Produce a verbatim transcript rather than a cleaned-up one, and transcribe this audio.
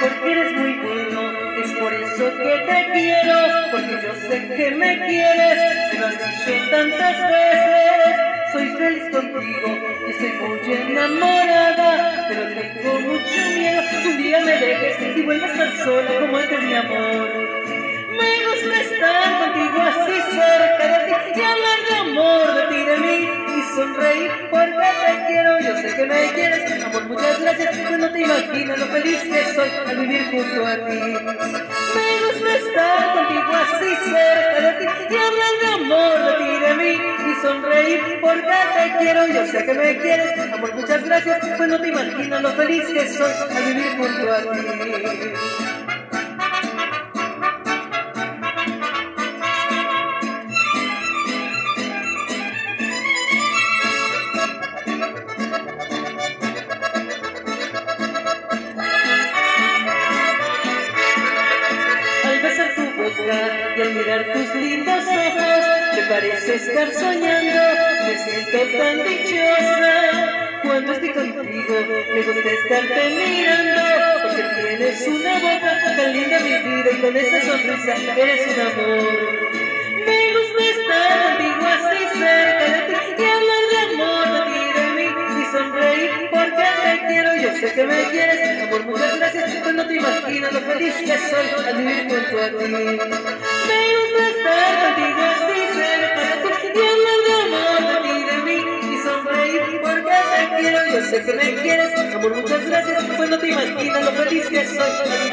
porque eres muy bueno, es por eso que te quiero, porque yo sé que me quieres, me lo has dicho tantas veces. Soy feliz contigo y estoy muy enamorada, pero tengo mucho miedo que un día me dejes y vuelvas a estar sola como antes, mi amor. Me gusta estar contigo así cerca de ti y hablar de amor, de ti, de mí, y sonreír porque te quiero. Yo sé que me quieres, amor, muchas gracias, pues no te imaginas lo feliz que soy al vivir junto a ti. Me gusta estar contigo así cerca de ti y hablar de amor, de ti, de mí, y sonreír porque te quiero. Yo sé que me quieres, amor, muchas gracias, pues no te imaginas lo feliz que soy al vivir junto a ti. Y al mirar tus lindos ojos me parece estar soñando, me siento tan dichosa. Cuando estoy contigo me gusta estarte mirando, porque tienes una boca tan linda, mi vida, y con esa sonrisa eres un amor. Me gusta estar contigo así cerca de ti y hablar de amor, de ti, de mí, y sonreír porque te quiero. Yo sé que me quieres, amor, muchas gracias, pues no te imaginas lo feliz que soy al vivir junto a ti. Me gusta estar contigo así cerca de ti y hablar de amor, de ti, de mí, y sonreír porque te quiero. Yo sé que me quieres, amor, muchas gracias, pues no te imaginas lo feliz que soy.